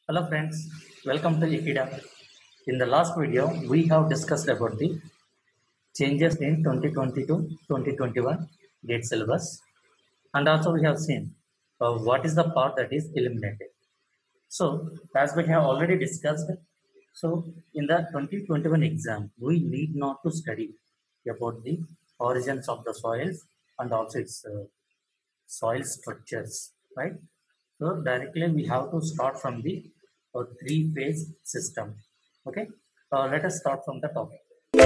Hello friends, welcome to Ikeda. In the last video, we have discussed about the changes in 2020 to 2021 GATE syllabus, and also we have seen what is the part that is eliminated. So, as we have already discussed, so in the 2021 exam, we need not to study about the origins of the soils and also its soil structures, right? So directly we have to start from the three-phase system. Okay, let us start from the topic.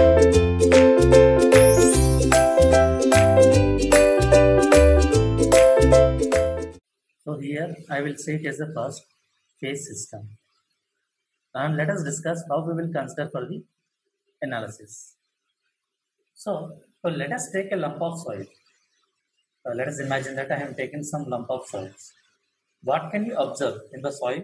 So here I will say it as the first phase system, and let us discuss how we will consider for the analysis. So let us take a lump of soil. Let us imagine that I have taken some lump of soils. What can you observe in the soil?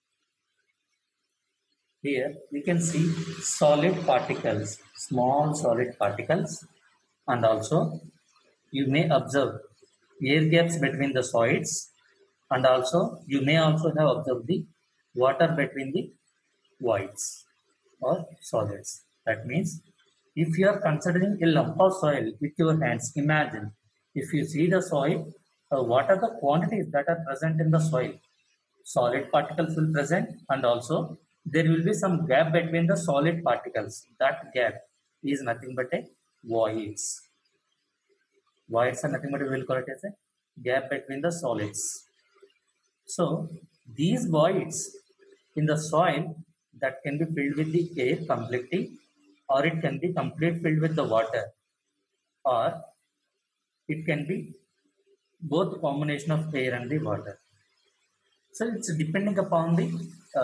Here we can see solid particles, small solid particles, and also you may observe air gaps between the solids, and also you may also have observed the water between the voids or solids. That means if you are considering a lump of soil with your hands, imagine if you see the soil, what are the quantities that are present in the soil? Solid particles will present, and also there will be some gap between the solid particles. That gap is nothing but a voids. Voids are nothing but we will call it as a gap between the solids. So these voids in the soil that can be filled with the air completely, or it can be completely filled with the water, or it can be both combination of air and the water. So it's depending upon the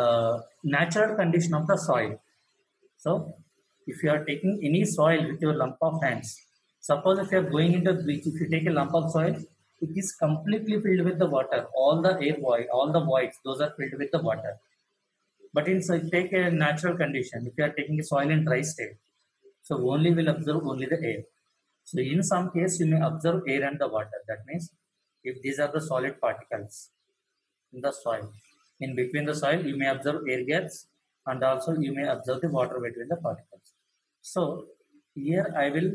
natural condition of the soil. So if you are taking any soil with your lump of hands, suppose if you are going into the beach, if you take a lump of soil, it is completely filled with the water. All the air void, all the voids, those are filled with the water. But in so take a natural condition, if you are taking a soil in dry state, so only will observe only the air. So in some case, you may observe air and the water. That means if these are the solid particles in the soil, in between the soil, you may observe air gaps, and also you may observe the water between the particles. So here I will,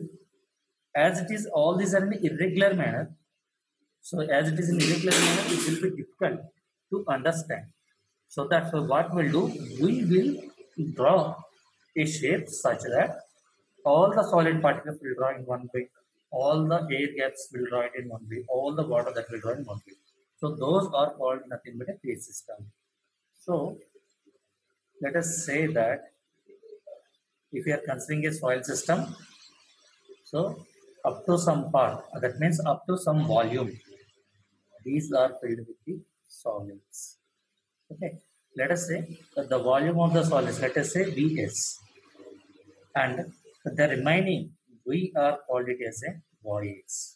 as it is all these are in irregular manner. So as it is in irregular manner, it will be difficult to understand. So that's what we'll do. We will draw a shape such that all the solid particles will draw in one way, all the air gaps will draw it in one way, all the water that will draw in one way. So those are called nothing but a phase system. So let us say that if you are considering a soil system, so up to some part, that means up to some volume, these are filled with the solids. Okay, let us say that the volume of the solids, let us say Vs, and the remaining we are called it as a voids.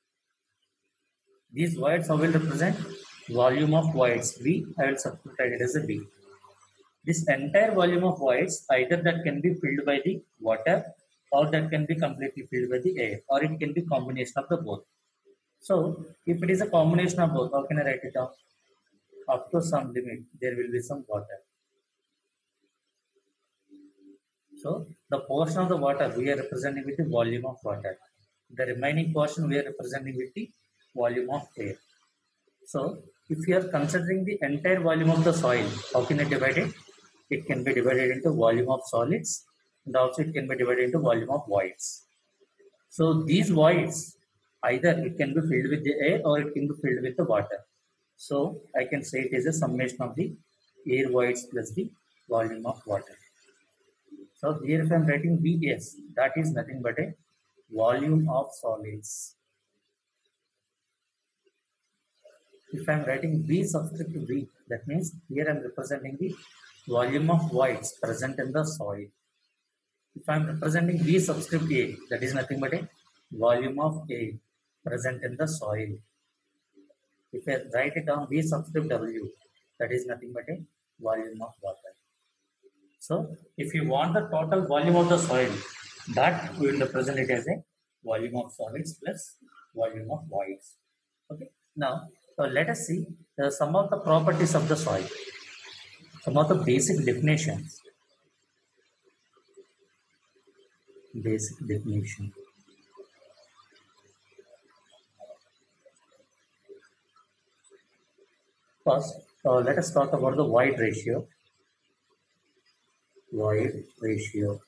These voids how will represent volume of voids V. I will substitute it as a V. This entire volume of voids either that can be filled by the water, or that can be completely filled by the air, or it can be combination of the both. So if it is a combination of both, how can I write it down? Up to some limit, there will be some water. So the portion of the water we are representing with the volume of water. The remaining portion we are representing with the volume of air. So if you are considering the entire volume of the soil, how can I divide it? It can be divided into volume of solids, and also it can be divided into volume of voids. So these voids, either it can be filled with the air or it can be filled with the water. So I can say it is a summation of the air voids plus the volume of water. So here if I am writing Vs, that is nothing but a volume of solids. If I am writing V subscript V, that means here I am representing the volume of voids present in the soil. If I am representing V subscript A, that is nothing but a volume of A present in the soil. If I write it down V subscript W, that is nothing but a volume of water. So if you want the total volume of the soil, that we will represent it as a volume of solids plus volume of voids. Okay. Now let us see some of the properties of the soil. Some of the basic definitions. Basic definition. First, let us talk about the void ratio. Void ratio.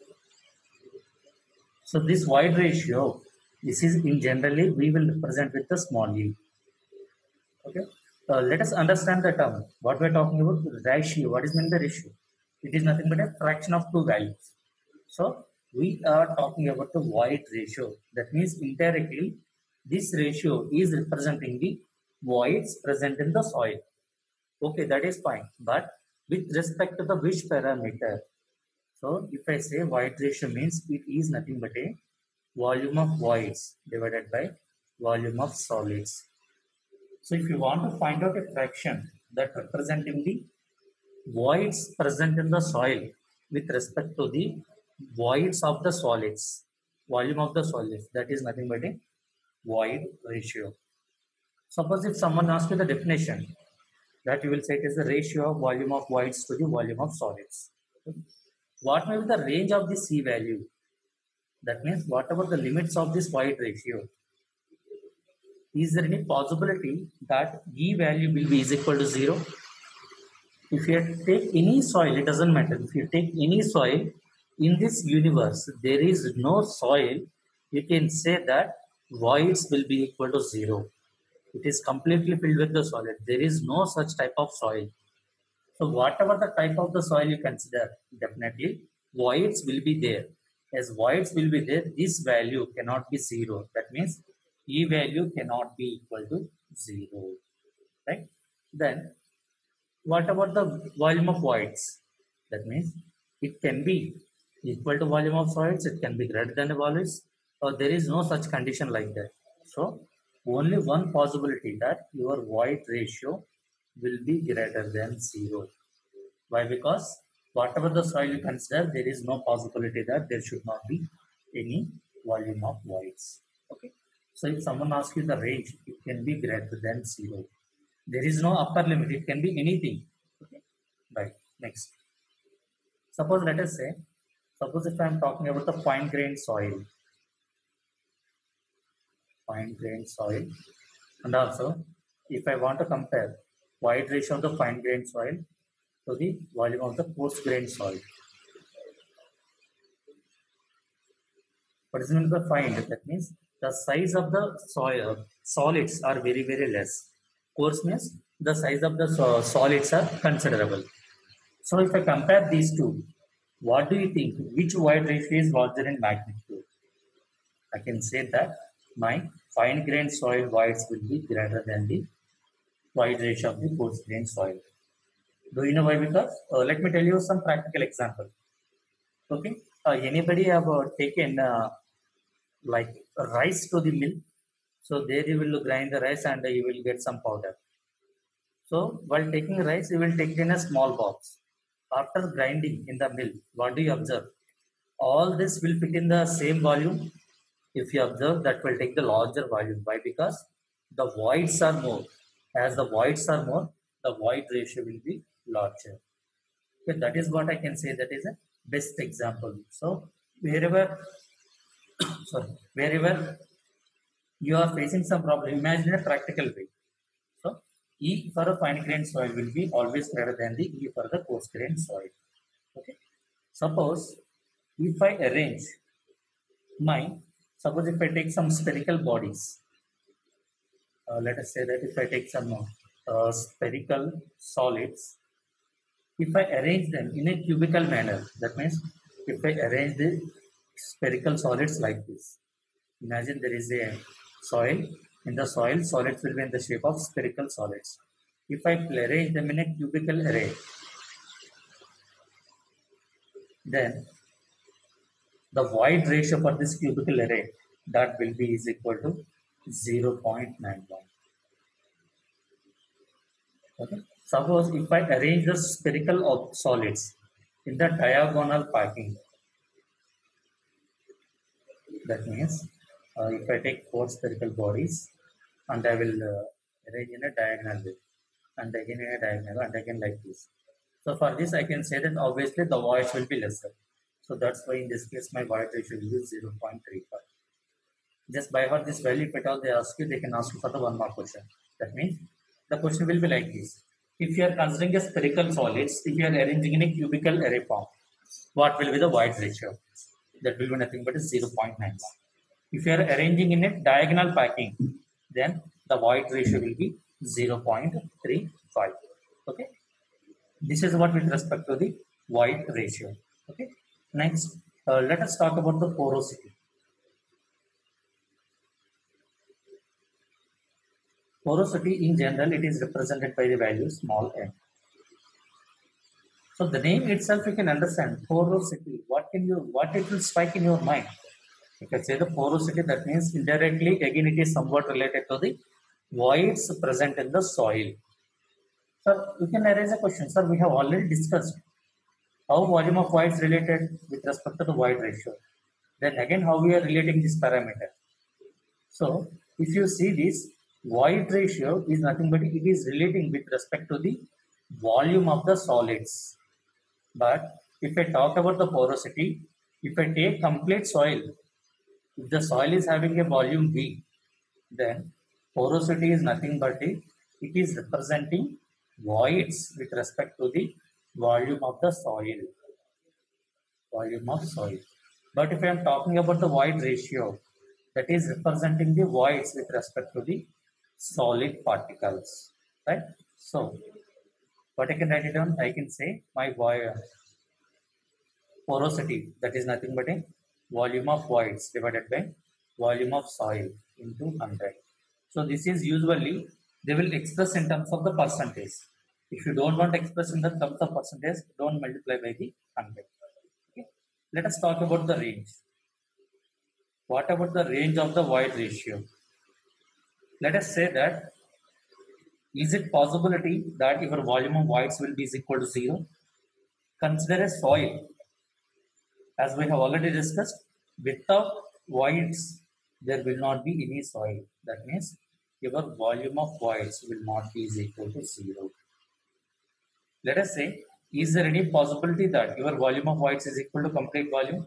So this void ratio, this is in generally we will represent with the small e. Okay. Let us understand the term. What we're talking about, ratio. What is meant by ratio? It is nothing but a fraction of two values. So we are talking about the void ratio. That means indirectly, this ratio is representing the voids present in the soil. Okay, that is fine. But with respect to the which parameter? So if I say void ratio means it is nothing but a volume of voids divided by volume of solids. So if you want to find out a fraction that representing the voids present in the soil with respect to the voids of the solids, volume of the solids, that is nothing but a void ratio. Suppose if someone asks you the definition, that you will say it is the ratio of volume of voids to the volume of solids. What may be the range of the C value? That means whatever the limits of this void ratio, is there any possibility that E value will be is equal to 0? If you take any soil, it doesn't matter. If you take any soil in this universe, there is no soil, you can say that voids will be equal to 0. It is completely filled with the solid. There is no such type of soil. So whatever the type of the soil you consider, definitely voids will be there. As voids will be there, this value cannot be 0. That means E value cannot be equal to 0. Right? Then what about the volume of voids? That means it can be equal to volume of solids, it can be greater than the voids, or there is no such condition like that. So only one possibility that your void ratio will be greater than 0. Why? Because whatever the soil you consider, there is no possibility that there should not be any volume of voids. Okay. So if someone asks you the range, it can be greater than 0. There is no upper limit. It can be anything. Okay. Right. Next. Suppose if I am talking about the fine grained soil, and also if I want to compare void ratio of the fine grained soil to the volume of the coarse grained soil. What is meant by fine? That means the size of the soil solids are very, very less. Coarse means the size of the solids are considerable. So if I compare these two, what do you think? Which void ratio is larger in magnitude? I can say that my fine grained soil voids will be greater than the void ratio of the coarse grained soil. Do you know why? Because let me tell you some practical example. Okay, anybody have taken like rice to the mill? So there you will grind the rice and you will get some powder. So while taking rice, you will take it in a small box. After grinding in the mill, what do you observe? All this will fit in the same volume. If you observe, that will take the larger volume. Why? Because the voids are more. As the voids are more, the void ratio will be larger. Okay, that is what I can say. That is a best example. So wherever, sorry, wherever you are facing some problem, imagine a practical way. So E for a fine grained soil will be always greater than the E for the coarse grained soil. Okay. Suppose if I arrange my, suppose if I take some spherical bodies, let us say that if I take some spherical solids, if I arrange them in a cubical manner, that means if I arrange the spherical solids like this, imagine there is a soil. In the soil, solids will be in the shape of spherical solids. If I arrange them in a cubical array, then the void ratio for this cubical array that will be is equal to 0.91. Okay. Suppose if I arrange the spherical of solids in the diagonal packing, that means if I take four spherical bodies and I will arrange in a diagonal way, and again in a diagonal, and again like this. So for this, I can say that obviously the voids will be lesser. So that's why in this case, my void ratio will be 0.35. Just by heart this value, if at all they ask you, they can ask you for the one more question. That means the question will be like this. If you are considering a spherical solids, if you are arranging in a cubical array form, what will be the void ratio? That will be nothing but 0.91. If you are arranging in a diagonal packing, then the void ratio will be 0.35. Okay. This is what with respect to the void ratio. Okay. Next, let us talk about the porosity. Porosity in general, it is represented by the value small n. So the name itself, you can understand porosity. What it will strike in your mind? If I say the porosity, that means indirectly, again, it is somewhat related to the voids present in the soil. Sir, you can raise a question. Sir, we have already discussed how volume of voids related with respect to the void ratio. Then again, how we are relating this parameter. So, if you see this, void ratio is nothing but it is relating with respect to the volume of the solids. But if I talk about the porosity, if I take complete soil, if the soil is having a volume V, then porosity is nothing but it is representing voids with respect to the volume of the soil. Volume of soil. But if I am talking about the void ratio, that is representing the voids with respect to the solid particles, right? So, what I can write it down, I can say my porosity, that is nothing but a volume of voids divided by volume of soil into 100. So, this is usually, they will express in terms of the percentage. If you don't want to express in the terms of percentage, don't multiply by the 100. Okay. Let us talk about the range. What about the range of the void ratio? Let us say that is it possibility that your volume of voids will be is equal to 0? Consider a soil. As we have already discussed, without voids, there will not be any soil. That means your volume of voids will not be is equal to 0. Let us say, is there any possibility that your volume of voids is equal to complete volume?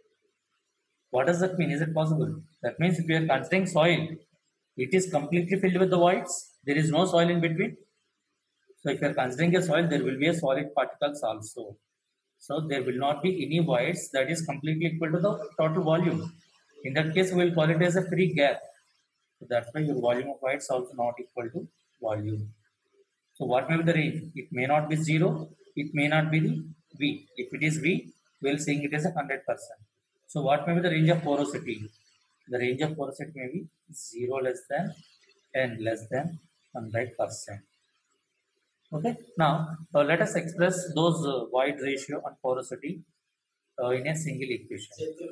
What does that mean? Is it possible? That means if you are considering soil, it is completely filled with the voids. There is no soil in between. So if you are considering a soil, there will be a solid particles also. So there will not be any voids that is completely equal to the total volume. In that case, we will call it as a free gap. So that's why your volume of voids also not equal to volume. So what may be the range? It may not be 0. It may not be the V. If it is V, we will saying it as a 100%. So what may be the range of porosity? The range of porosity may be 0 less than n less than 100%. Okay. Now let us express those void ratio and porosity in a single equation.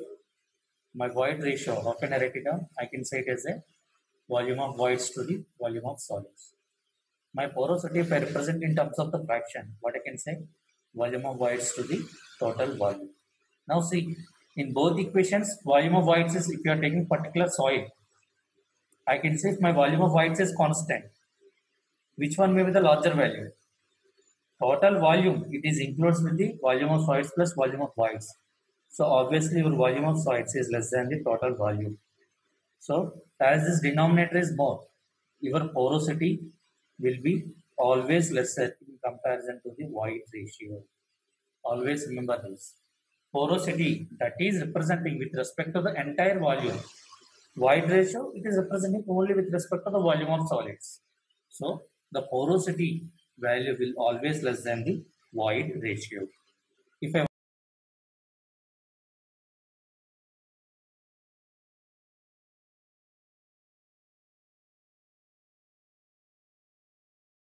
My void ratio, how can I write it down? I can say it as a volume of voids to the volume of solids. My porosity, if I represent in terms of the fraction, what I can say? Volume of voids to the total volume. Now see, in both equations, volume of voids is if you are taking particular soil, I can say if my volume of voids is constant, which one may be the larger value? Total volume, it is includes with the volume of solids plus volume of voids. So obviously your volume of solids is less than the total volume. So as this denominator is more, your porosity will be always lesser in comparison to the void ratio. Always remember this. Porosity, that is representing with respect to the entire volume. Void ratio, it is representing only with respect to the volume of solids. So the porosity value will always less than the void ratio. If I